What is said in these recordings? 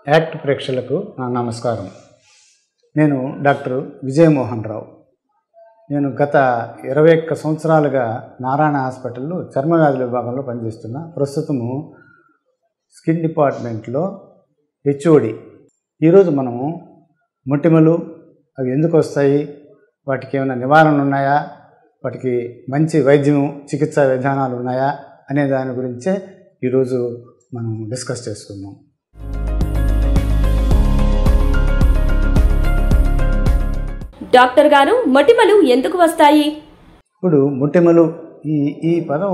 Act ప్రేక్షకులకు నా నమస్కారం. నేను డాక్టర్ విజయమోహన్ రావు. నేను గత 21 సంవత్సరాలుగా నారాయణ హాస్పిటల్లో చర్మ వ్యాధుల విభాగంలో పనిచేస్తున్నా. ప్రస్తుతము స్కిన్ డిపార్ట్మెంట్లో హెచ్ఓడి. ఈరోజు మనము మొటిమలు అవి ఎందుకు వస్తాయి, వాటికి ఏమైనా నివారణలు ఉన్నాయా, వాటికి మంచి వైద్యం చికిత్సా విధానాలు ఉన్నాయా అనే దాని గురించే ఈరోజు మనం డిస్కస్ చేసుకుందాం. డాక్టర్ గారు, మొటిమలు ఎందుకు వస్తాయి? ఇప్పుడు మొటిమలు ఈ పదం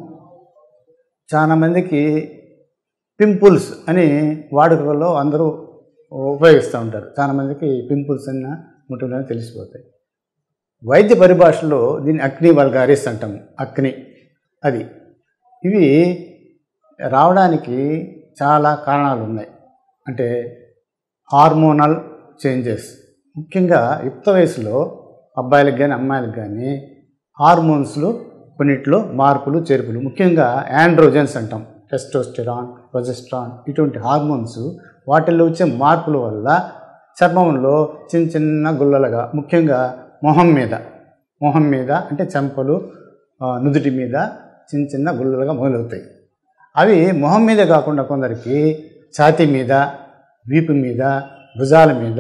చాలామందికి పింపుల్స్ అని వాడుకలో అందరూ ఉపయోగిస్తూ ఉంటారు. చాలామందికి పింపుల్స్ అన్న మొటిమలు అని తెలిసిపోతాయి. వైద్య పరిభాషలో దీన్ని అక్ని వల్గారిస్ అంటాము. అక్ని అది. ఇవి రావడానికి చాలా కారణాలు ఉన్నాయి. అంటే హార్మోనల్ చేంజెస్, ముఖ్యంగా యుక్త వయసులో అబ్బాయిలకు కానీ అమ్మాయిలకు కానీ హార్మోన్స్లో కొన్నిట్లో మార్పులు చేర్పులు, ముఖ్యంగా యాండ్రోజన్స్ అంటాం, టెస్టోస్టెరాన్, ప్రొజెస్ట్రాన్, ఇటువంటి హార్మోన్స్ వాటిల్లో వచ్చే మార్పుల వల్ల చర్మంలో చిన్న చిన్న గుల్లలుగా, ముఖ్యంగా మొహం మీద అంటే చెంపలు, నుదుటి మీద చిన్న చిన్న గుల్లలుగా మొదలవుతాయి. అవి మొహం మీద కాకుండా కొందరికి ఛాతీ మీద, వీపు మీద, భుజాల మీద,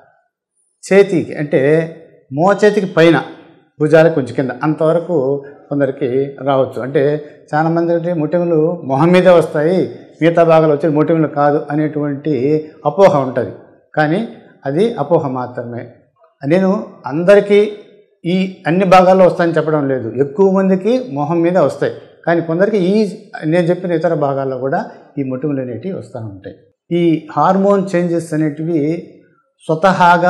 చేతికి అంటే మోచేతికి పైన, భుజాలకు కొంచెం కింద అంతవరకు కొందరికి రావచ్చు. అంటే చాలామంది మొటిమలు మొహం మీదే వస్తాయి, మిగతా భాగాలు వచ్చే మొటిమలు కాదు అనేటువంటి అపోహ ఉంటుంది. కానీ అది అపోహ మాత్రమే. నేను అందరికీ ఈ అన్ని భాగాల్లో వస్తాయని చెప్పడం లేదు. ఎక్కువ మందికి మొహం మీద వస్తాయి, కానీ కొందరికి నేను చెప్పిన ఇతర భాగాల్లో కూడా ఈ మొటిమలు అనేటివి వస్తూ ఉంటాయి. ఈ హార్మోన్ చేంజెస్ అనేటివి స్వతహాగా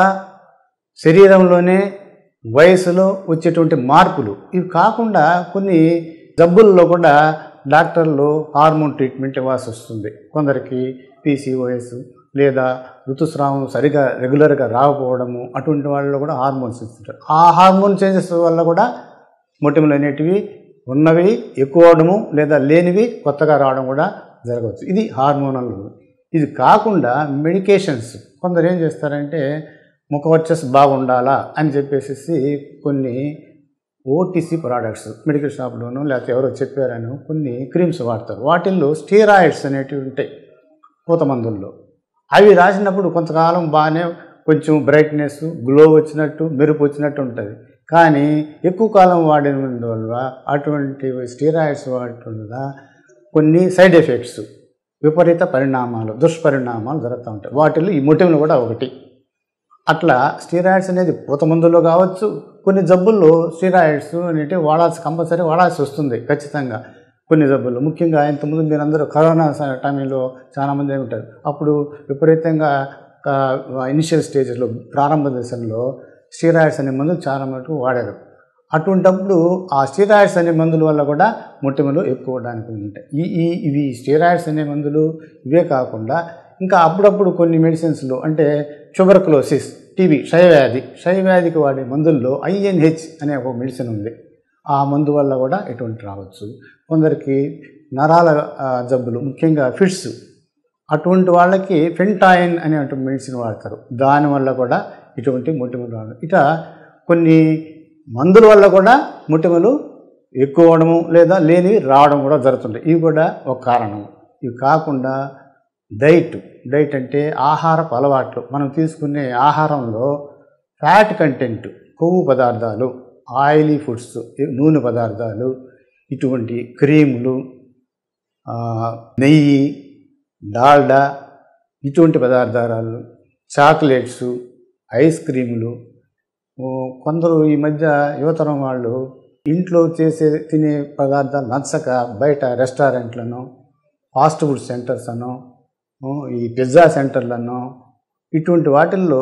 శరీరంలోనే వయసులో వచ్చేటువంటి మార్పులు. ఇవి కాకుండా కొన్ని జబ్బుల్లో కూడా డాక్టర్లు హార్మోన్ ట్రీట్మెంట్ ఇవ్వాల్సి వస్తుంది. కొందరికి పీసీఓఎస్ లేదా ఋతుస్రావం సరిగా రెగ్యులర్గా రాకపోవడము, అటువంటి వాళ్ళలో కూడా హార్మోన్స్ ఇస్తుంటారు. ఆ హార్మోన్ చేంజెస్ వల్ల కూడా మొటిమలు అనేటివి ఉన్నవి ఎక్కువ అవడము లేదా లేనివి కొత్తగా రావడం కూడా జరగవచ్చు. ఇది హార్మోనల్. ఇది కాకుండా మెడికేషన్స్ కొందరు ఏం చేస్తారంటే ముఖ వర్చస్ బాగుండాలా అని చెప్పేసి కొన్ని ఓటీసీ ప్రోడక్ట్స్ మెడికల్ షాప్లోనూ లేకపోతే ఎవరో చెప్పారని కొన్ని క్రీమ్స్ వాడతారు. వాటిల్లో స్టీరాయిడ్స్ అనేటివి ఉంటాయి పూత మందుల్లో. అవి రాసినప్పుడు కొంతకాలం బాగానే కొంచెం బ్రైట్నెస్, గ్లో వచ్చినట్టు, మెరుపు వచ్చినట్టు ఉంటుంది. కానీ ఎక్కువ కాలం వాడినందువల్ల అటువంటి స్టీరాయిడ్స్ వాడటం వల్ల కొన్ని సైడ్ ఎఫెక్ట్స్, విపరీత పరిణామాలు, దుష్పరిణామాలు జరుగుతూ ఉంటాయి. వాటిల్లో ఈ మొటిమలు కూడా ఒకటి. అట్లా స్టీరాయిడ్స్ అనేది పూత మందుల్లో కావచ్చు, కొన్ని జబ్బుల్లో స్టీరాయిడ్స్ అనేటివి కంపల్సరీ వాడాల్సి వస్తుంది ఖచ్చితంగా. కొన్ని జబ్బుల్లో ముఖ్యంగా ఇంతకుముందు మీరందరూ కరోనా టైంలో చాలామంది ఉంటారు. అప్పుడు విపరీతంగా ఇనిషియల్ స్టేజ్లో, ప్రారంభ దశల్లో స్టీరాయిడ్స్ అనే మందులు చాలా మటుకు వాడారు. అటువంటప్పుడు ఆ స్టీరాయిడ్స్ అనే మందుల వల్ల కూడా మొటిమలు ఎక్కువ అవడానికి ఉంటాయి. ఇవి స్టీరాయిడ్స్ అనే మందులు ఇవే కాకుండా ఇంకా అప్పుడప్పుడు కొన్ని మెడిసిన్స్లో అంటే ట్యూబర్కులోసిస్, టీబీ, క్షయవ్యాధికి వాడే మందుల్లో INH అనే ఒక మెడిసిన్ ఉంది. ఆ మందు వల్ల కూడా ఎటువంటి రావచ్చు. కొందరికి నరాల జబ్బులు, ముఖ్యంగా ఫిట్స్, అటువంటి వాళ్ళకి ఫెంటాయిన్ అనే మెడిసిన్ వాడతారు. దానివల్ల కూడా ఇటువంటి మొటిమలు రావడం, ఇట్లా కొన్ని మందుల వల్ల కూడా మొటిమలు ఎక్కువ అవడము లేదా లేనివి రావడం కూడా జరుగుతుంది. ఇవి కూడా ఒక కారణం. ఇవి కాకుండా డైట్ అంటే ఆహారపు అలవాట్లు. మనం తీసుకునే ఆహారంలో ఫ్యాట్ కంటెంట్, కొవ్వు పదార్థాలు, ఆయిలీ ఫుడ్స్, నూనె పదార్థాలు, ఇటువంటి క్రీములు, నెయ్యి, డాల్డా, ఇటువంటి పదార్థాలు, చాక్లెట్స్, ఐస్ క్రీములు. కొందరు ఈ మధ్య యువతరం వాళ్ళు ఇంట్లో తినే పదార్థాలు నచ్చక బయట రెస్టారెంట్లను, ఫాస్ట్ ఫుడ్ సెంటర్స్ అనో, ఈ పిజ్జా సెంటర్లను, ఇటువంటి వాటిల్లో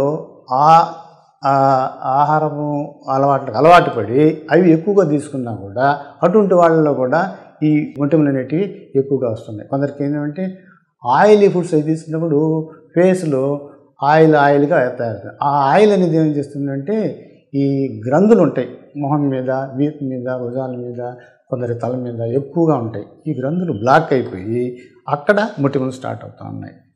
ఆహారము అలవాటు పడి అవి ఎక్కువగా తీసుకున్నా కూడా అటువంటి వాళ్ళలో కూడా ఈ మొటిమలు అనేటివి ఎక్కువగా వస్తున్నాయి. కొందరికి ఏంటంటే ఆయిలీ ఫుడ్స్ అవి తీసుకున్నప్పుడు ఫేస్లో ఆయిల్గా తయారవుతుంది. ఆ ఆయిల్ అనేది ఏం చేస్తుందంటే ఈ గ్రంథులు ఉంటాయి మొహం మీద, వీపు మీద, భుజాల మీద, కొందరి తల మీద ఎక్కువగా ఉంటాయి. ఈ గ్రంథులు బ్లాక్ అయిపోయి అక్కడ మొటిమలు స్టార్ట్ అవుతూ ఉన్నాయి.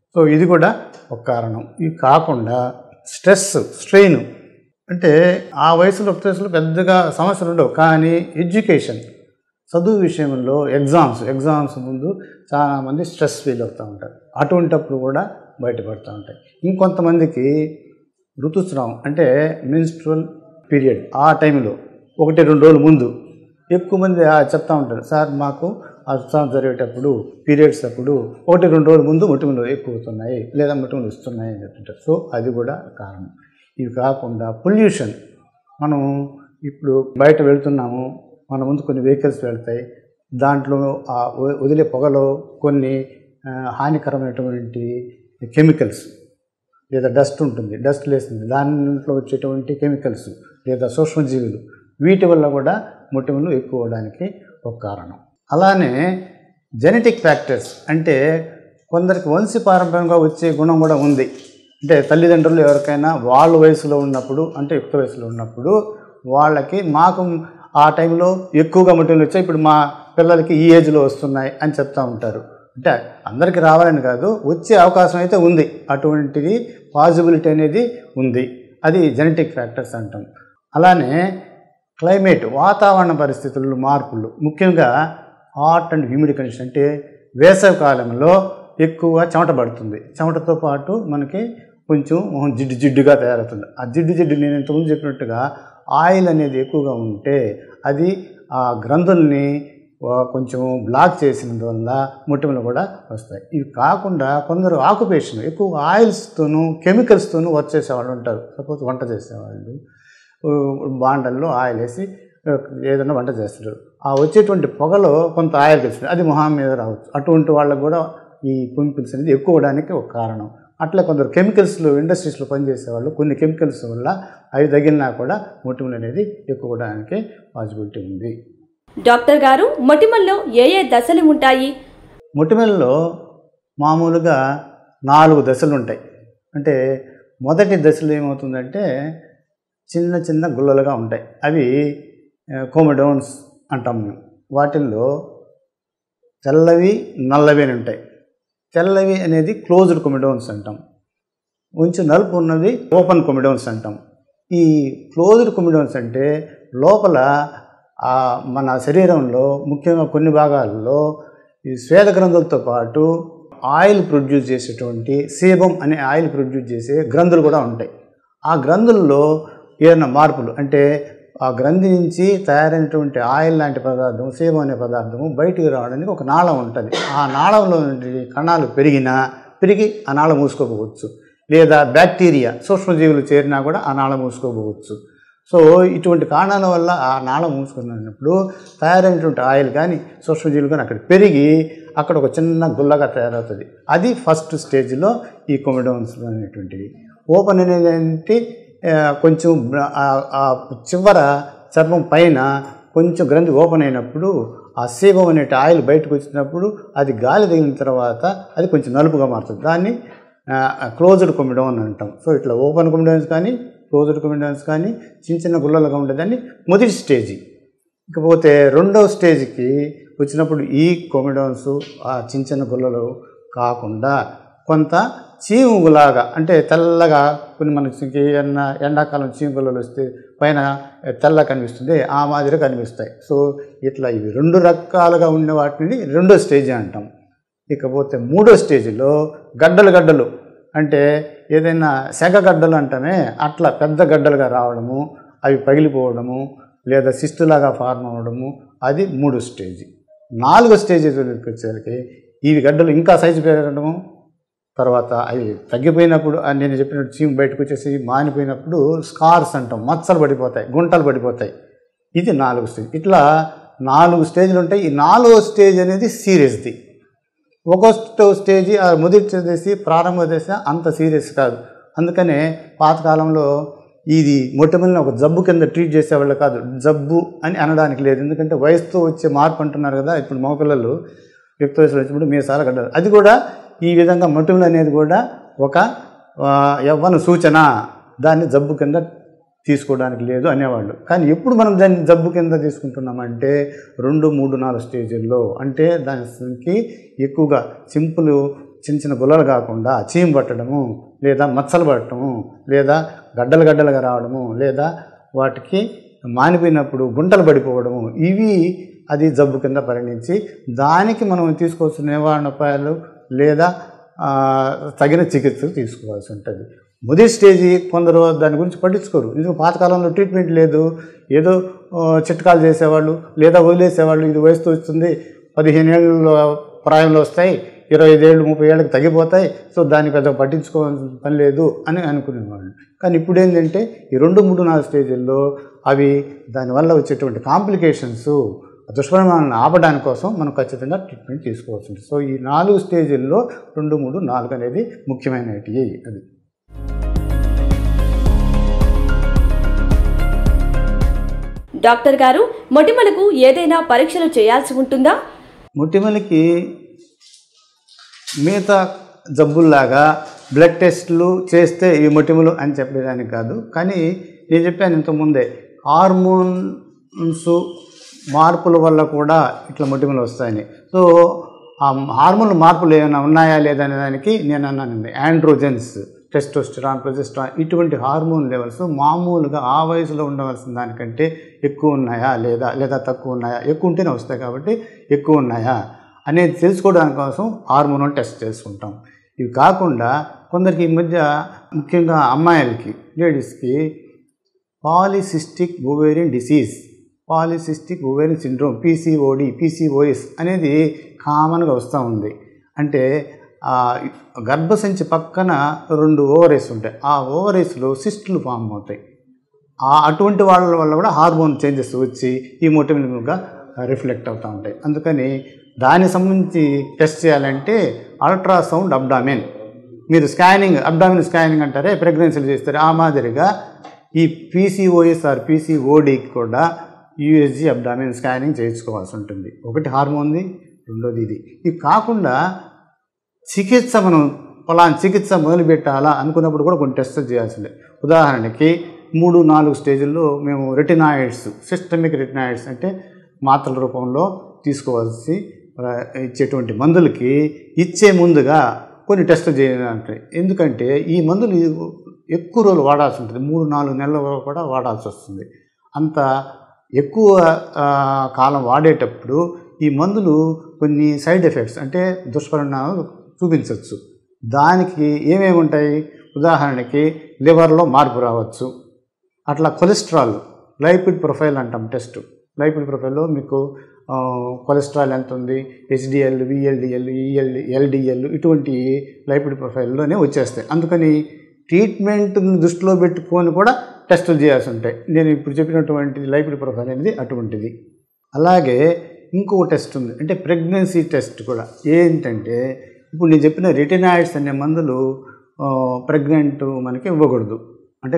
సో ఇది కూడా ఒక కారణం. ఇవి కాకుండా స్ట్రెయిన్ అంటే ఆ వయసులో పెద్దగా సమస్యలు ఉండవు, కానీ ఎడ్యుకేషన్ చదువు విషయంలో ఎగ్జామ్స్ ముందు చాలామంది స్ట్రెస్ ఫీల్ అవుతూ ఉంటారు. అటువంటిప్పుడు కూడా బయటపడుతూ ఉంటాయి. ఇంకొంతమందికి ఋతుస్రావం అంటే మెన్స్ట్రువల్ పీరియడ్ ఆ టైంలో 1-2 రోజుల ముందు ఎక్కువ మంది చెప్తూ ఉంటారు, సార్ మాకు ఆ ఋతుస్రావం జరిగేటప్పుడు పీరియడ్స్ అప్పుడు 1-2 రోజుల ముందు మొటిమలు ఎక్కువ అవుతున్నాయి లేదా మొటిమలు వస్తున్నాయి అని చెప్తుంటారు. సో అది కూడా కారణం. ఇవి కాకుండా పొల్యూషన్, మనం ఇప్పుడు బయట వెళ్తున్నాము, మన ముందు కొన్ని వెహికల్స్ వెళ్తాయి, దాంట్లో వదిలే పొగలో కొన్ని హానికరమైనటువంటి కెమికల్స్ లేదా డస్ట్ ఉంటుంది, డస్ట్ లేస్తుంది, దాంట్లో వచ్చేటువంటి కెమికల్స్ లేదా సూక్ష్మజీవులు, వీటి వల్ల కూడా మొటిమలు ఎక్కువ అవడానికి ఒక కారణం. అలానే జెనెటిక్ ఫ్యాక్టర్స్ అంటే కొందరికి వంశపారంపర్యంగా వచ్చే గుణం కూడా ఉంది. అంటే తల్లిదండ్రులు ఎవరికైనా వాళ్ళ వయసులో ఉన్నప్పుడు, అంటే యుక్త వయసులో ఉన్నప్పుడు వాళ్ళకి మాకు ఆ టైంలో ఎక్కువగా మొటిమలు వచ్చాయి, ఇప్పుడు మా పిల్లలకి ఈ ఏజ్లో వస్తున్నాయి అని చెప్తూ ఉంటారు. అంటే అందరికీ రావాలని కాదు, వచ్చే అవకాశం అయితే ఉంది, అటువంటిది పాసిబిలిటీ అనేది ఉంది. అది జెనెటిక్ ఫ్యాక్టర్స్ అంటాం. అలానే క్లైమేట్, వాతావరణ పరిస్థితుల్లో మార్పులు, ముఖ్యంగా హాట్ అండ్ హ్యూమిడ్ కండిషన్, అంటే వేసవి కాలంలో ఎక్కువ చెమట పడుతుంది, చెమటతో పాటు మనకి కొంచెం మొహం జిడ్డుగా తయారవుతుంది. ఆ జిడ్డు నేను ఇంతకుముందు చెప్పినట్టుగా ఆయిల్ అనేది ఎక్కువగా ఉంటే అది ఆ గ్రంథుల్ని కొంచెం బ్లాక్ చేసినందువల్ల మొటిమలు కూడా వస్తాయి. ఇవి కాకుండా కొందరు ఆక్యుపేషన్ ఎక్కువ ఆయిల్స్తోనూ కెమికల్స్తోనూ వర్క్ చేసేవాళ్ళు ఉంటారు. సపోజ్ వంట చేసేవాళ్ళు బాండల్లో ఆయిల్ వేసి ఏదైనా వంట చేస్తారు, ఆ వచ్చేటువంటి పొగలో కొంత ఆయిల్ తెలుస్తుంది, అది మొహం మీద రావచ్చు. అటువంటి వాళ్ళకు కూడా ఈ పింపుల్స్ అనేది ఎక్కువ అవడానికి ఒక కారణం. అట్లా కొందరు కెమికల్స్లో ఇండస్ట్రీస్లో పనిచేసేవాళ్ళు కొన్ని కెమికల్స్ వల్ల అవి తగిలినా కూడా మొటిమలు అనేది ఎక్కువ అవడానికి పాసిబిలిటీ ఉంది. డాక్టర్ గారు, మొటిమల్లో ఏ దశలు ఉంటాయి? మొటిమల్లో మామూలుగా 4 దశలు ఉంటాయి. అంటే మొదటి దశలో ఏమవుతుందంటే చిన్న గుల్లలుగా ఉంటాయి, అవి కోమెడోన్స్ అంటాం మేము. వాటిల్లో తెల్లవి నల్లవి అని ఉంటాయి. తెల్లవి అనేది క్లోజ్డ్ కొమెడోన్స్ అంటాం, కొంచెం నలుపు ఉన్నది ఓపెన్ కొమెడోన్స్ అంటాం. ఈ క్లోజ్డ్ కొమెడోన్స్ అంటే లోపల మన శరీరంలో ముఖ్యంగా కొన్ని భాగాల్లో ఈ శ్వేత గ్రంథులతో పాటు ఆయిల్ ప్రొడ్యూస్ చేసేటువంటి సేబం అనే ఆయిల్ ప్రొడ్యూస్ చేసే గ్రంథులు కూడా ఉంటాయి. ఆ గ్రంథుల్లో ఏదైనా మార్పులు అంటే ఆ గ్రంథి నుంచి తయారైనటువంటి ఆయిల్ లాంటి పదార్థం, సేబం అనే పదార్థము బయటికి రావడానికి ఒక నాళం ఉంటుంది. ఆ నాళంలో కణాలు పెరిగి ఆ నాళం మూసుకోపోవచ్చు, లేదా బ్యాక్టీరియా సూక్ష్మజీవులు చేరినా కూడా ఆ నాళం మూసుకోపోవచ్చు. సో ఇటువంటి కారణాల వల్ల ఆ నాళం మూసుకున్నప్పుడు తయారైనటువంటి ఆయిల్ కానీ సూక్ష్మజీవులు కానీ అక్కడ పెరిగి అక్కడ ఒక చిన్న గుల్లగా తయారవుతుంది. అది ఫస్ట్ స్టేజ్లో ఈ కొమెడోన్స్ అనేటువంటివి. ఓపెన్ అనేది ఏంటి, కొంచెం చివర చర్మం పైన కొంచెం గ్రంథి ఓపెన్ అయినప్పుడు ఆ సేబం అనే ఆయిల్ బయటకు వచ్చినప్పుడు అది గాలి తగిలిన తర్వాత అది కొంచెం నలుపుగా మారుతుంది. దాన్ని క్లోజ్డ్ కొమెడోన్ అంటాం. సో ఇట్లా ఓపెన్ కొమెడోన్స్ కానీ క్లోజ్డ్ కొమెడోన్స్ కానీ చిన్న గుల్లలుగా ఉండేదాన్ని మొదటి స్టేజీ. ఇకపోతే రెండవ స్టేజ్కి వచ్చినప్పుడు ఈ కొమెడోన్స్ ఆ చిన్న గుల్లలు కాకుండా కొంత చీములాగా, అంటే తెల్లగా కొన్ని మనకి ఎండాకాలం చీము గుల్లలు వస్తే పైన తెల్ల కనిపిస్తుంది, ఆ మాదిరి కనిపిస్తాయి. సో ఇట్లా ఇవి 2 రకాలుగా ఉండే వాటిని రెండో స్టేజ్ అంటాం. ఇకపోతే మూడో స్టేజ్లో గడ్డలు అంటే ఏదైనా సెగగడ్డలు అంటామే, అట్లా పెద్ద గడ్డలుగా రావడము, అవి పగిలిపోవడము లేదా సిస్టులాగా ఫార్మ్ అవ్వడము, అది 3వ స్టేజ్. 4వ స్టేజ్ వచ్చేసరికి ఇవి గడ్డలు ఇంకా సైజు పెరగడము, తర్వాత అవి తగ్గిపోయినప్పుడు నేను చెప్పినట్టు చీము బయటకు వచ్చేసి మానిపోయినప్పుడు స్కార్స్ అంటాం, మచ్చలు పడిపోతాయి, గుంటలు పడిపోతాయి. ఇది 4వ స్టేజ్. ఇట్లా 4 స్టేజ్లు ఉంటాయి. ఈ 4వ స్టేజ్ అనేది సీరియస్ది. 1వ స్టేజ్ మొదటి దశ ప్రారంభ దశ అంత సీరియస్ కాదు. అందుకనే పాతకాలంలో ఇది మొట్టమొదటి ఒక జబ్బు కింద ట్రీట్ చేసేవాళ్ళు కాదు, జబ్బు అని అనడానికి లేదు. ఎందుకంటే వయసుతో వచ్చే మార్పు అంటున్నారు కదా. ఇప్పుడు మగపిల్లలు యుక్త వయసులో వచ్చినప్పుడు మీసాల గడ్డలు, అది కూడా ఈ విధంగా మొటిమలు అనేది కూడా ఒక యవ్వన సూచన, దాన్ని జబ్బు కింద తీసుకోవడానికి లేదు అనేవాళ్ళు. కానీ ఎప్పుడు మనం దాన్ని జబ్బు కింద తీసుకుంటున్నామంటే 2, 3, 4 స్టేజ్ల్లో, అంటే దానికి ఎక్కువగా సింపుల్ చిన్న చిన్న గుల్లలు కాకుండా చీము పట్టడము, లేదా మచ్చలు పట్టడము, లేదా గడ్డలుగా రావడము, లేదా వాటికి మానిపోయినప్పుడు గుంటలు పడిపోవడము, ఇవి అది జబ్బు కింద పరిగణించి దానికి మనం తీసుకోవాల్సిన నివారణ ఉపాయాలు లేదా తగిన చికిత్స తీసుకోవాల్సి ఉంటుంది. మొదటి స్టేజీ కొందరు దాని గురించి పట్టించుకోరు. ఎందుకు పాతకాలంలో ట్రీట్మెంట్ లేదు, ఏదో చిట్కాలు చేసేవాళ్ళు లేదా వదిలేసేవాళ్ళు. ఇది వయసుతో వస్తుంది, 15 ఏళ్ళ ప్రాయంలో వస్తాయి, 25 ఏళ్ళు 30 ఏళ్ళకి తగ్గిపోతాయి, సో దాన్ని పెద్దగా పట్టించుకోవాల్సిన పని లేదు అని అనుకునేవాళ్ళు. కానీ ఇప్పుడు ఏంటంటే ఈ 2, 3, 4 స్టేజ్ల్లో అవి దానివల్ల వచ్చేటువంటి కాంప్లికేషన్స్ దుష్పరిణామాలను ఆపడానికి కోసం మనం ఖచ్చితంగా ట్రీట్మెంట్ తీసుకోవాల్సి ఉంటుంది. సో ఈ 4 స్టేజ్ల్లో 2, 3, 4 అనేది ముఖ్యమైనవి. అది డాక్టర్ గారు, మొటిమలకు ఏదైనా పరీక్షలు చేయాల్సి ఉంటుందా? మొటిమలకి మిగతా జబ్బుల్లాగా బ్లడ్ టెస్టులు చేస్తే ఈ మొటిమలు అని చెప్పడానికి కాదు. కానీ నేను చెప్పాను ఇంతకుముందే, హార్మోన్స్ మార్పుల వల్ల కూడా ఇట్లా మొటిమలు వస్తాయని. సో ఆ హార్మోన్ మార్పులు ఏమైనా ఉన్నాయా లేదా అనే దానికి నేను అన్నానండి, ఆండ్రోజెన్స్, టెస్టోస్టెరాన్, ప్రొజెస్టరాన్ ఇటువంటి హార్మోన్ లెవెల్స్ మామూలుగా ఆ వయసులో ఉండవలసిన దానికంటే ఎక్కువ ఉన్నాయా లేదా తక్కువ ఉన్నాయా, ఎక్కువ ఉంటేనే వస్తాయి కాబట్టి ఎక్కువ ఉన్నాయా అనేది తెలుసుకోవడానికి కోసం హార్మోనల్ టెస్ట్ చేసుకుంటాం. ఇవి కాకుండా కొందరికి ఈ మధ్య ముఖ్యంగా అమ్మాయిలకి, లేడీస్కి polycystic ovarian disease, polycystic ovarian syndrome, PCOD, PCOS అనేది కామన్గా వస్తూ ఉంది. అంటే గర్భసంచి పక్కన 2 ఓవరీస్ ఉంటాయి. ఆ ఓవరీస్లో సిస్టులు ఫామ్ అవుతాయి. అటువంటి వాళ్ళ వల్ల కూడా హార్మోన్ చేంజెస్ వచ్చి ఈ మొటిమలుగా రిఫ్లెక్ట్ అవుతూ ఉంటాయి. అందుకని దానికి సంబంధించి టెస్ట్ చేయాలంటే అల్ట్రాసౌండ్ అబ్డామిన్, మీరు స్కానింగ్, అబ్డామిన్ స్కానింగ్ అంటారే, ప్రెగ్నెన్సీలు చేస్తారు, ఆ మాదిరిగా ఈ PCOS ఆర్ PCODకి కూడా USG అబ్డామిన్ స్కానింగ్ చేయించుకోవాల్సి ఉంటుంది. ఒకటి హార్మోన్ది, రెండోది ఇది. ఇవి కాకుండా చికిత్స, మనం పలానా చికిత్స మొదలుపెట్టాలా అనుకున్నప్పుడు కూడా కొన్ని టెస్టులు చేయాల్సిందే. ఉదాహరణకి 3, 4 స్టేజ్ల్లో మేము రెటినాయిడ్స్, సిస్టమిక్ రెటినాయిడ్స్ అంటే మాత్రల రూపంలో తీసుకోవాల్సి ఇచ్చేటువంటి మందులకి ఇచ్చే ముందుగా కొన్ని టెస్టులు చేయాలంటే, ఎందుకంటే ఈ మందులు ఎక్కువ రోజులు వాడాల్సి ఉంటుంది, 3, 4 నెలలు కూడా వాడాల్సి వస్తుంది. అంత ఎక్కువ కాలం వాడేటప్పుడు ఈ మందులు కొన్ని సైడ్ ఎఫెక్ట్స్ అంటే దుష్పరిణామాలు చూపించవచ్చు. దానికి ఏమేమి ఉంటాయి, ఉదాహరణకి లివర్లో మార్పు రావచ్చు, అట్లా కొలెస్ట్రాల్, లైపిడ్ ప్రొఫైల్ అంటాం టెస్ట్. లైపిడ్ ప్రొఫైల్లో మీకు కొలెస్ట్రాల్ ఎంత ఉంది, HDL, VLDL, LDL ఇటువంటి లైపిడ్ ప్రొఫైల్లోనే వచ్చేస్తాయి. అందుకని ట్రీట్మెంట్ని దృష్టిలో పెట్టుకొని కూడా టెస్టులు చేయాల్సి ఉంటాయి. నేను ఇప్పుడు చెప్పినటువంటి లైపిడ్ ప్రొఫైల్ అనేది అటువంటిది. అలాగే ఇంకో టెస్ట్ ఉంది, అంటే ప్రెగ్నెన్సీ టెస్ట్ కూడా. ఏంటంటే ఇప్పుడు నేను చెప్పిన రెటినాయిడ్స్ అనే మందులు ప్రెగ్నెంట్ మనకి ఇవ్వకూడదు, అంటే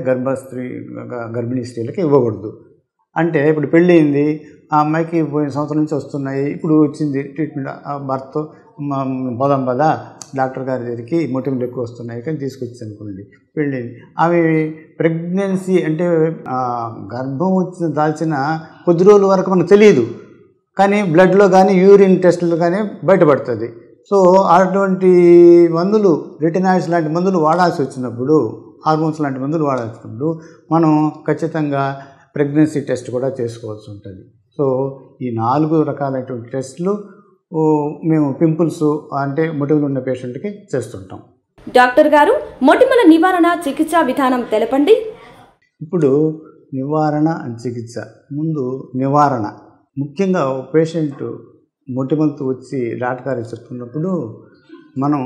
గర్భిణీ స్త్రీలకి ఇవ్వకూడదు. అంటే ఇప్పుడు పెళ్ళి అయింది, ఆ అమ్మాయికి పోయిన సంవత్సరం నుంచి వస్తున్నాయి, ఇప్పుడు వచ్చింది ట్రీట్మెంట్, భర్త పోదాం పదా డాక్టర్ గారి దగ్గరికి, మొటిమలు ఎక్కువ వస్తున్నాయి కానీ తీసుకొచ్చి అనుకోండి, పెళ్ళింది. అవి ప్రెగ్నెన్సీ అంటే గర్భం దాల్చిన కొద్ది రోజుల వరకు మనకు తెలియదు, కానీ బ్లడ్లో కానీ యూరిన్ టెస్టులు కానీ బయటపడుతుంది. సో అటువంటి మందులు, రెటినాయిడ్స్ లాంటి మందులు వాడాల్సి వచ్చినప్పుడు, హార్మోన్స్ లాంటి మందులు వాడాల్సి వచ్చినప్పుడు మనం ఖచ్చితంగా ప్రెగ్నెన్సీ టెస్ట్ కూడా చేసుకోవాల్సి ఉంటుంది. సో ఈ 4 రకాలైనటువంటి టెస్టులు మేము పింపుల్స్ అంటే మొటిమలు ఉన్న పేషెంట్కి చేస్తుంటాం. డాక్టర్ గారు, మొటిమల నివారణ చికిత్సా విధానం తెలపండి. ఇప్పుడు నివారణ అండ్ చికిత్స. ముందు నివారణ, ముఖ్యంగా పేషెంట్ మొటిమలతో వచ్చి డాక్టర్ గారికి చెప్తున్నప్పుడు మనం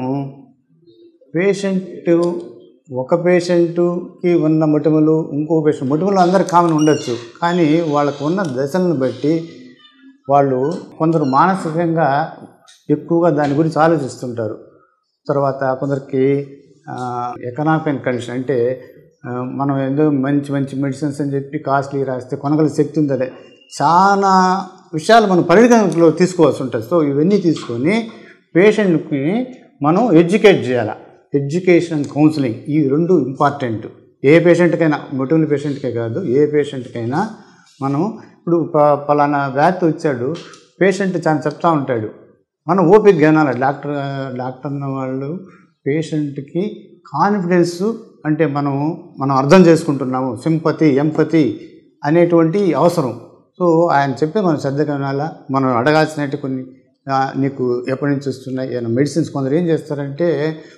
ఒక పేషెంట్కి ఉన్న మొటిమలు ఇంకో పేషెంట్, మొటిమలు అందరికి కామన్ ఉండొచ్చు, కానీ వాళ్ళకు ఉన్న దశలను బట్టి వాళ్ళు కొందరు మానసికంగా ఎక్కువగా దాని గురించి ఆలోచిస్తుంటారు. తర్వాత కొందరికి ఎకనామిక్ కండిషన్, అంటే మనం ఏదో మంచి మంచి మెడిసిన్స్ అని చెప్పి కాస్ట్లీ రాస్తే కొనగల శక్తి ఉందలే, చాలా విషయాలు మనం పరిగణనలో తీసుకోవాల్సి ఉంటుంది. సో ఇవన్నీ తీసుకొని పేషెంట్కి మనం ఎడ్యుకేట్ చేయాలి. ఎడ్యుకేషన్ అండ్ కౌన్సిలింగ్, ఈ 2 ఇంపార్టెంట్. ఏ పేషెంట్కైనా, మొటిమల పేషెంట్కే కాదు, ఏ పేషెంట్కైనా మనం ఇప్పుడు పలానా వ్యాధి వచ్చాడు, పేషెంట్ చాలా చెప్తూ ఉంటాడు, మనం ఓపిక వినాలి. డాక్టర్ అన్న వాళ్ళు పేషెంట్కి కాన్ఫిడెన్స్ అంటే మనం అర్థం చేసుకుంటున్నాము, సింపతి ఎంపతి అనేటువంటి అవసరం. సో ఆయన చెప్పే మనం శ్రద్ధగా వినాలా. మనం అడగాల్సినట్టు కొన్ని నీకు ఎప్పటి నుంచి వస్తున్నాయి ఏమైనా మెడిసిన్స్. కొందరు ఏం చేస్తారంటే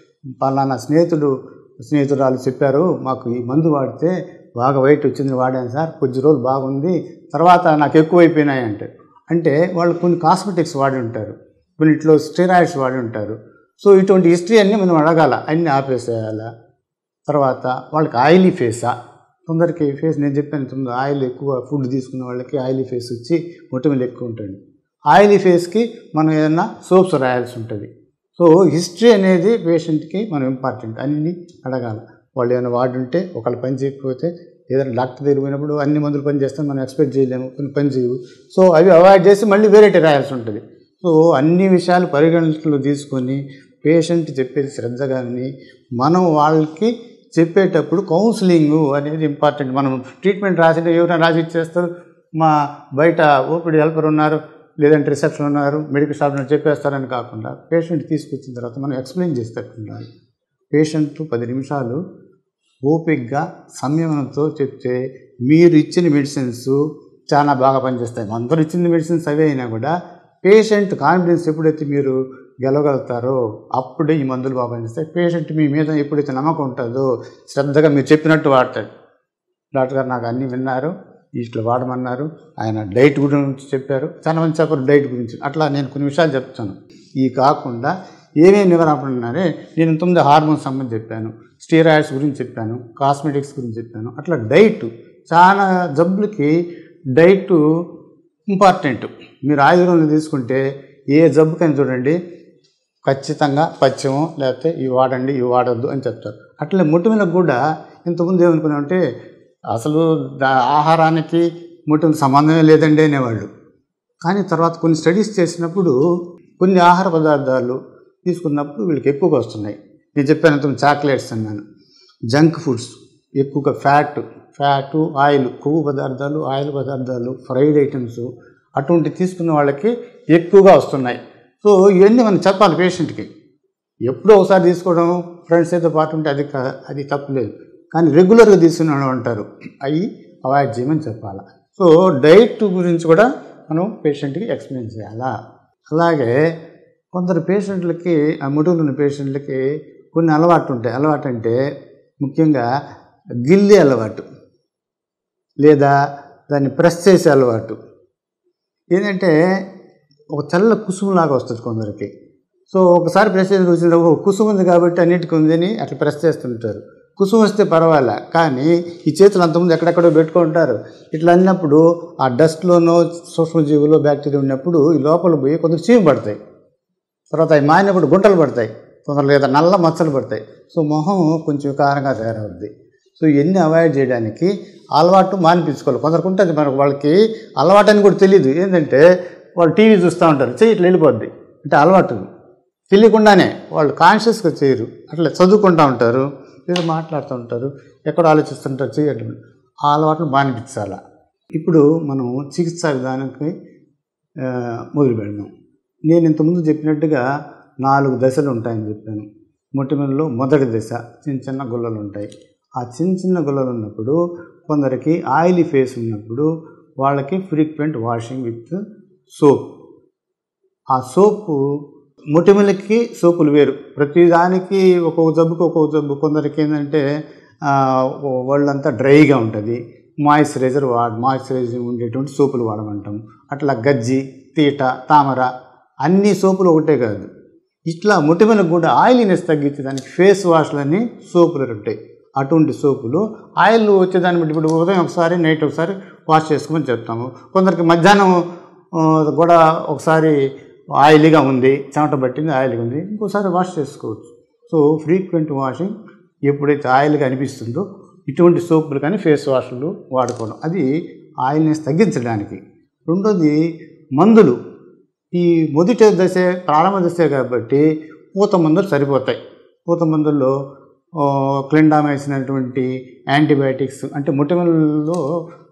పలానా స్నేహితురాలు చెప్పారు, మాకు ఈ మందు వాడితే బాగా వెయిట్ వచ్చింది, వాడాను సార్, కొద్ది రోజులు బాగుంది, తర్వాత నాకు ఎక్కువైపోయినాయి అంటే వాళ్ళు కొన్ని కాస్మెటిక్స్ వాడి ఉంటారు, కొన్నిట్లో స్టెరాయిడ్స్ వాడి ఉంటారు. సో ఇటువంటి హిస్టరీ అన్నీ మనం అడగాల, అన్నీ ఆపేసేయాలా. తర్వాత వాళ్ళకి ఆయిలీ ఫేసా, కొందరికి ఫేస్ నేను చెప్పాను ఆయిల్ ఎక్కువ ఫుడ్ తీసుకున్న వాళ్ళకి ఆయిలీ ఫేస్ వచ్చి మొటిమలు ఎక్కువ ఉంటుంది. ఆయిలీ ఫేస్కి మనం ఏదైనా సోప్స్ రాయాల్సి ఉంటుంది. సో హిస్టరీ అనేది పేషెంట్కి మనం ఇంపార్టెంట్, అన్నీ అడగాలి. వాళ్ళు ఏమైనా వాడుంటే ఒకళ్ళు పని చేయకపోతే ఏదైనా డాక్టర్ దగ్గర పోయినప్పుడు అన్ని మందులు పని చేస్తే మనం ఎక్స్పెక్ట్ చేయలేము, కొన్ని పని చేయవు. సో అవి అవాయిడ్ చేసి మళ్ళీ వేరేటి రాయాల్సి ఉంటుంది. సో అన్ని విషయాలు పరిగణనలో తీసుకొని పేషెంట్ చెప్పేది శ్రద్ధగా విని మనం వాళ్ళకి చెప్పేటప్పుడు కౌన్సిలింగ్ అనేది ఇంపార్టెంట్. మనం ట్రీట్మెంట్ రాసింటే ఎవరైనా రాసి ఇచ్చేస్తారు, మా బయట ఓపీడీ హెల్పర్ ఉన్నారు, లేదంటే రిసెప్షన్ ఉన్నారు, మెడికల్ షాప్ చెప్పేస్తారని కాకుండా పేషెంట్ తీసుకొచ్చిన తర్వాత మనం ఎక్స్ప్లెయిన్ చేసేటట్టుండాలి. పేషెంట్ 10 నిమిషాలు ఓపికగా సంయమనంతో చెప్తే మీరు ఇచ్చిన మెడిసిన్స్ చాలా బాగా పనిచేస్తాయి. అందరూ ఇచ్చిన మెడిసిన్స్ అవే అయినా కూడా పేషెంట్ కాన్ఫిడెన్స్ ఎప్పుడైతే మీరు గెలవగలుగుతారో అప్పుడే ఈ మందులు బాగా పనిచేస్తాయి. పేషెంట్ మీ మీద ఎప్పుడైతే నమ్మకం ఉంటుందో శ్రద్ధగా మీరు చెప్పినట్టు వాడతాడు. డాక్టర్ గారు నాకు అన్నీ విన్నారు, ఇట్లా వాడమన్నారు, ఆయన డైట్ గురించి చెప్పారు, చాలా మంది చెప్పారు డైట్ గురించి. అట్లా నేను కొన్ని విషయాలు చెప్తాను. ఇవి కాకుండా ఏమేమి నివారణ ఉన్నారే, నేను ఇంతకుముందు హార్మోన్స్ సంబంధించి చెప్పాను, స్టీరాయిడ్స్ గురించి చెప్పాను, కాస్మెటిక్స్ గురించి చెప్పాను. అట్లా డైట్ చాలా జబ్బులకి డైట్ ఇంపార్టెంట్. మీరు ఆయుర్వేదంలో తీసుకుంటే ఏ జబ్బుకని చూడండి ఖచ్చితంగా పథ్యమో లేకపోతే ఇవి వాడండి ఇవి వాడద్దు అని చెప్తారు. అట్లే మొటిమలకు కూడా ఇంతకుముందు ఏమనుకున్నామంటే అసలు ఆహారానికి మొటిమలకు సంబంధమే లేదండి అనేవాళ్ళు. కానీ తర్వాత కొన్ని స్టడీస్ చేసినప్పుడు కొన్ని ఆహార పదార్థాలు తీసుకున్నప్పుడు వీళ్ళకి ఎక్కువగా వస్తున్నాయి. నేను చెప్పాను చాక్లెట్స్ అన్నాను, జంక్ ఫుడ్స్ ఎక్కువగా ఫ్యాటు ఆయిల్, కొవ్వు పదార్థాలు, ఆయిల్ పదార్థాలు, ఫ్రైడ్ ఐటమ్స్ అటువంటి తీసుకున్న వాళ్ళకి ఎక్కువగా వస్తున్నాయి. సో ఇవన్నీ మనం చెప్పాలి పేషెంట్కి. ఎప్పుడో ఒకసారి తీసుకోవడం ఫ్రెండ్స్ అయితే పాటు ఉంటే అది తప్పులేదు, కానీ రెగ్యులర్గా తీసుకునే వాళ్ళు ఉంటారు, అవి అవాయిడ్ చేయమని చెప్పాలి. సో డైట్ గురించి కూడా మనం పేషెంట్కి ఎక్స్ప్లెయిన్ చేయాలా. అలాగే కొందరు పేషెంట్లకి ఆ మొటిమలు ఉన్న పేషెంట్లకి కొన్ని అలవాటు ఉంటాయి. అలవాటు అంటే ముఖ్యంగా గిల్లే అలవాటు లేదా దాన్ని ప్రెస్ చేసే అలవాటు. ఏంటంటే ఒక తెల్ల కుసుములాగా వస్తుంది కొందరికి. సో ఒకసారి ప్రెస్ చేసి చూసిన కుసుము ఉంది కాబట్టి అన్నిటికీ ఉందని అట్లా ప్రెస్ చేస్తుంటారు. కుసుము వస్తే పర్వాలే, కానీ ఈ చేతులు అంతకుముందు ఎక్కడెక్కడో పెట్టుకుంటారు. ఇట్లా అన్నప్పుడు ఆ డస్ట్లోనో సూక్ష్మజీవులో బ్యాక్టీరియా ఉన్నప్పుడు ఈ లోపల పోయి కొందరు చీము పడతాయి, తర్వాత అవి మారినప్పుడు గుంటలు పడతాయి, కొందరు లేదా నల్ల మచ్చలు పడతాయి. సో మొహం కొంచెం కారంగా తయారవుద్ది. సో ఇవన్నీ అవాయిడ్ చేయడానికి అలవాటు మానిపించుకోవాలి. కొందరికి ఉంటుంది, మనకు వాళ్ళకి అలవాటు అని కూడా తెలియదు. ఏంటంటే వాళ్ళు టీవీ చూస్తూ ఉంటారు, చెయ్యి ఇట్లా వెళ్ళిపోద్ది అంటే అలవాటు తెలియకుండానే, వాళ్ళు కాన్షియస్గా చేయరు. అట్లా చదువుకుంటూ ఉంటారు, ఏదో మాట్లాడుతూ ఉంటారు, ఎక్కడ ఆలోచిస్తుంటారు, చేయట్లేదు. ఆ అలవాటును మానిపించాలా. ఇప్పుడు మనం చికిత్సా విధానానికి మొదలు పెడదాం. నేను ఇంతకుముందు చెప్పినట్టుగా 4 దశలు ఉంటాయని చెప్పాను. మొటిమలలో మొదటి దశ చిన్న గుల్లలు ఉంటాయి. ఆ చిన్న గుల్లలు ఉన్నప్పుడు కొందరికి ఆయిలీ ఫేస్ ఉన్నప్పుడు వాళ్ళకి ఫ్రీక్వెంట్ వాషింగ్ విత్ సోప్. ఆ సోపు మొటిమలకి సోపులు వేరు, ప్రతిదానికి ఒక్కొక్క జబ్బుకి ఒక్కొక్క జబ్బు. కొందరికి ఏంటంటే వాళ్ళంతా డ్రైగా ఉంటుంది, మాయిశ్చరైజింగ్ ఉండేటువంటి సోపులు వాడమంటాం. అట్లా గజ్జి, తీట, తామర అన్ని సోపులు ఒకటే కాదు. ఇట్లా మొటిమలకు కూడా ఆయిలీనెస్ తగ్గించేదానికి ఫేస్ వాష్లని సోపులు ఉంటాయి. అటువంటి సోపులు ఆయిల్ వచ్చేదాన్ని బట్టి ఇప్పుడు ఉదయం ఒకసారి నైట్ ఒకసారి వాష్ చేసుకోమని చెప్తాము. కొందరికి మధ్యాహ్నం కూడా ఒకసారి ఆయిలీగా ఉంది, చెమట పట్టింది, ఆయిల్గా ఉంది, ఇంకోసారి వాష్ చేసుకోవచ్చు. సో ఫ్రీక్వెంట్ వాషింగ్ ఎప్పుడైతే ఆయిల్గా అనిపిస్తుందో ఇటువంటి సోపులు కానీ ఫేస్ వాష్లు వాడుకోవడం, అది ఆయిల్నెస్ తగ్గించడానికి. రెండోది మందులు. ఈ మొదటి దశ ప్రారంభ దశే కాబట్టి పూత మందులు సరిపోతాయి. పూత మందుల్లో క్లిండామైసిన్ అనేటువంటి యాంటీబయాటిక్స్, అంటే మొటిమలలో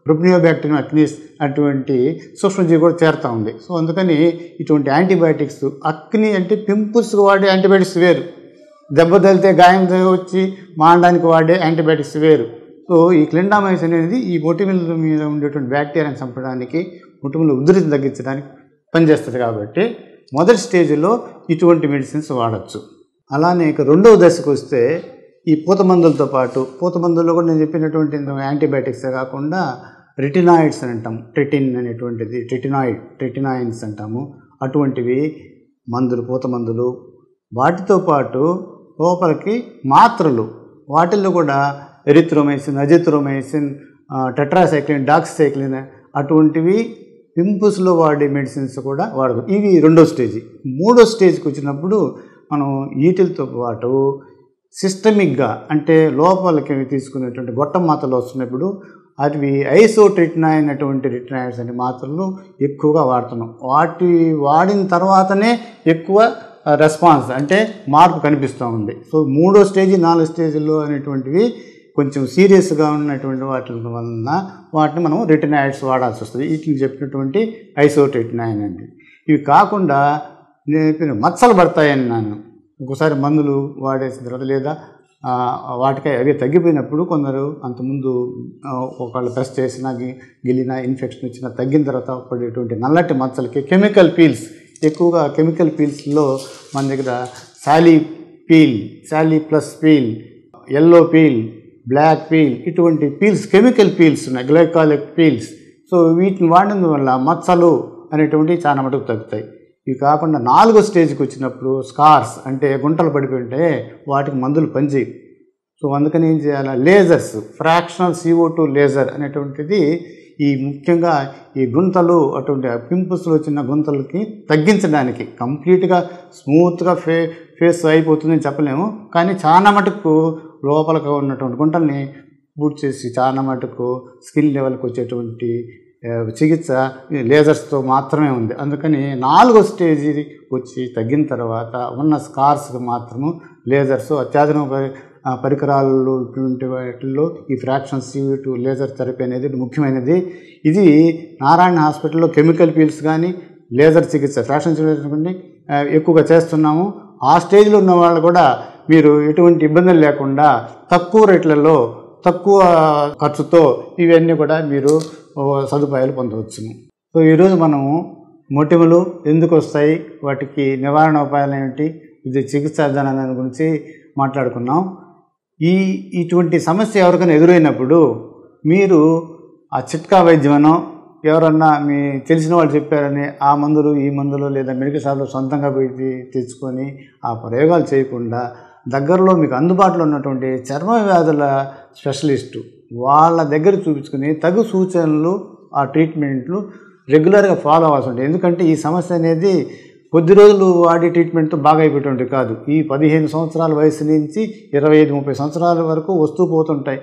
ప్రొప్నియోబాక్టీరియం అక్నీస్ అటువంటి సూక్ష్మజీవి కూడా చేరుతూ ఉంది. సో అందుకని ఇటువంటి యాంటీబయాటిక్స్, అక్ని అంటే పింపుల్స్కి వాడే యాంటీబయాటిక్స్ వేరు, దెబ్బ తగిలితే గాయం వచ్చి మానడానికి వాడే యాంటీబయాటిక్స్ వేరు. సో ఈ క్లిండామైసిన్ అనేది ఈ మొటిమల మీద ఉండేటువంటి బ్యాక్టీరియాని చంపడానికి, మొటిమల ఉధృతిని తగ్గించడానికి పనిచేస్తుంది. కాబట్టి మొదటి స్టేజ్లో ఇటువంటి మెడిసిన్స్ వాడచ్చు. అలానే ఇక రెండవ దశకు వస్తే ఈ పూత మందులతో పాటు, పూత మందుల్లో కూడా నేను చెప్పినటువంటి యాంటీబయాటిక్సే కాకుండా రెటినాయిడ్స్ అని అంటాం, ట్రిటిన్ అనేటువంటిది, ట్రిటినాయిన్స్ అంటాము, అటువంటివి మందులు, పూత మందులు. వాటితో పాటు లోపలికి మాత్రలు, వాటిల్లో కూడా ఎరిథ్రోమైసిన్, అజిథ్రోమైసిన్, టెట్రాసైక్లిన్, డాక్సిసైక్లిన్ అటువంటివి పింపుల్స్లో వాడే మెడిసిన్స్ కూడా వాడదు. ఇవి రెండో స్టేజ్. మూడో స్టేజ్కి వచ్చినప్పుడు మనం వీటితో పాటు సిస్టమిక్గా అంటే లోపలికి తీసుకునేటువంటి గొట్టం మాత్రలు వస్తున్నప్పుడు అవి ఐసోట్రిటినాయిన్ అటువంటి రిటినాయిడ్స్ అనే మాత్రలు ఎక్కువగా వాడుతున్నాం. వాటి వాడిన తర్వాతనే ఎక్కువ రెస్పాన్స్ అంటే మార్పు కనిపిస్తూ ఉంది. సో మూడో స్టేజ్, 4 స్టేజ్లో అనేటువంటివి కొంచెం సీరియస్గా ఉన్నటువంటి వాటి వలన వాటిని మనం రెటినాయిడ్స్ వాడాల్సి వస్తుంది. వీటిని చెప్పినటువంటి ఐసోట్రిటినాయిన్ అండి. ఇవి కాకుండా నేను మచ్చలు పడతాయని నన్ను ఒకసారి మందులు వాడేసిన తర్వాత లేదా వాటికి అవి తగ్గిపోయినప్పుడు కొందరు అంతకుముందు ఒకళ్ళు ప్రెస్ చేసినా గిలినా ఇన్ఫెక్షన్ వచ్చినా తగ్గిన తర్వాత పడేటువంటి నల్లటి మచ్చలకి కెమికల్ పీల్స్, ఎక్కువగా కెమికల్ పీల్స్లో మన దగ్గర శాలీ plus peel, yellow peel, black peel ఇటువంటి పీల్స్, కెమికల్ పీల్స్ ఉన్నాయి, గ్లైకాలిక్ పీల్స్. సో వీటిని వాడిన వల్ల మచ్చలు అనేటువంటివి చాలా మటుకు తగ్గుతాయి. ఇవి కాకుండా 4వ స్టేజ్కి వచ్చినప్పుడు స్కార్స్ అంటే గుంటలు పడిపోయి ఉంటే వాటికి మందులు పనిచేయవు. సో అందుకని ఏం చేయాలి, లేజర్స్, ఫ్రాక్షనల్ CO2 లేజర్ అనేటువంటిది ఈ ముఖ్యంగా ఈ గుంతలు అటువంటి పింపుల్స్లో వచ్చిన గుంతలకి తగ్గించడానికి, కంప్లీట్గా స్మూత్గా ఫేస్ అయిపోతుందని చెప్పలేము, కానీ చాలా మటుకు లోపలికి ఉన్నటువంటి గుంటల్ని పూర్తి చేసి చాలా మటుకు స్కిన్ లెవెల్కి వచ్చేటువంటి చికిత్స లేజర్స్తో మాత్రమే ఉంది. అందుకని 4వ స్టేజ్ వచ్చి తగ్గిన తర్వాత ఉన్న స్కార్స్కి మాత్రము లేజర్స్, అత్యాధునిక పరికరాలు ఇటువంటి వాటిల్లో ఈ ఫ్రాక్షన్ CO2 లేజర్ థెరపీ అనేది ముఖ్యమైనది. ఇది నారాయణ హాస్పిటల్లో కెమికల్ పీల్స్ కానీ లేజర్ చికిత్స, ఫ్రాక్షన్ చికిత్స ఎక్కువగా చేస్తున్నాము. ఆ స్టేజ్లో ఉన్న వాళ్ళు కూడా మీరు ఎటువంటి ఇబ్బందులు లేకుండా తక్కువ రేట్లలో, తక్కువ ఖర్చుతో ఇవన్నీ కూడా మీరు సదుపాయాలు పొందవచ్చును. సో ఈరోజు మనము మొటిమలు ఎందుకు వస్తాయి, వాటికి నివారణ ఉపాయాలు ఏమిటి, ఇది చికిత్సా విధానాల గురించి మాట్లాడుకున్నాం. ఇటువంటి సమస్య ఎవరికైనా ఎదురైనప్పుడు మీరు ఆ చిట్కా వైద్యమనో ఎవరన్నా మీ తెలిసిన వాళ్ళు చెప్పారని ఆ మందులు ఈ మందులు లేదా మెడికల్ షాప్లో సొంతంగా పోయి తెచ్చుకొని ఆ ప్రయోగాలు చేయకుండా దగ్గరలో మీకు అందుబాటులో ఉన్నటువంటి చర్మ వ్యాధుల స్పెషలిస్టు వాళ్ళ దగ్గర చూపించుకుని తగు సూచనలు, ఆ ట్రీట్మెంట్లు రెగ్యులర్గా ఫాలో అవ్వాల్సి ఉంటుంది. ఎందుకంటే ఈ సమస్య అనేది కొద్ది రోజులు వాడి ట్రీట్మెంట్తో బాగా అయిపోయేటువంటి కాదు. ఈ 15 సంవత్సరాల వయసు నుంచి 25-30 సంవత్సరాల వరకు వస్తూ పోతుంటాయి.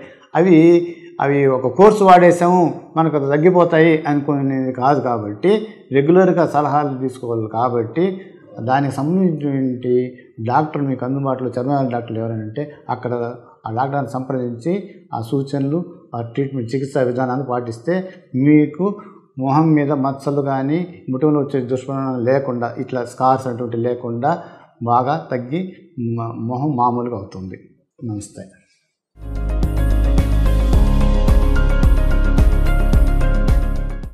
అవి ఒక కోర్సు వాడేసాము మనకు అది తగ్గిపోతాయి అనుకునేది కాదు. కాబట్టి రెగ్యులర్గా సలహాలు తీసుకోవాలి. కాబట్టి దానికి సంబంధించినటువంటి డాక్టర్ మీకు అందుబాటులో చర్మ డాక్టర్లు ఎవరంటే అక్కడ ఆ డాక్టర్ని సంప్రదించి ఆ సూచనలు, ఆ ట్రీట్మెంట్ చికిత్సా విధానాన్ని పాటిస్తే మీకు మొహం మీద మచ్చలు కానీ ముటిమలు వచ్చే దుష్పరిణామాలు లేకుండా, ఇట్లా స్కార్స్ అటువంటి లేకుండా బాగా తగ్గి మొహం మామూలుగా అవుతుంది. నమస్తే.